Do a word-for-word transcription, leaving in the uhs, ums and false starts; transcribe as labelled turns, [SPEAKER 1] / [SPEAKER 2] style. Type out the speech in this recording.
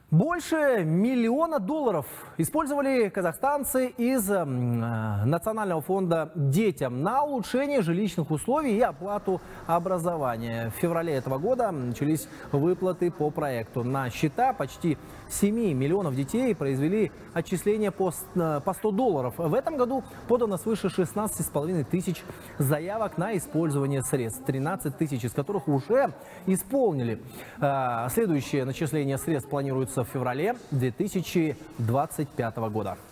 [SPEAKER 1] Больше миллиона долларов использовали казахстанцы из э, Национального фонда детям на улучшение жилищных условий и оплату образования. В феврале этого года начались выплаты по проекту. На счета почти семи миллионов детей произвели отчисления по, по сто долларов. В этом году подано свыше шестнадцати с половиной тысяч заявок на использование средств, тринадцать тысяч из которых уже исполнили. Следующее начисление средств планируется в феврале две тысячи двадцать пятого года.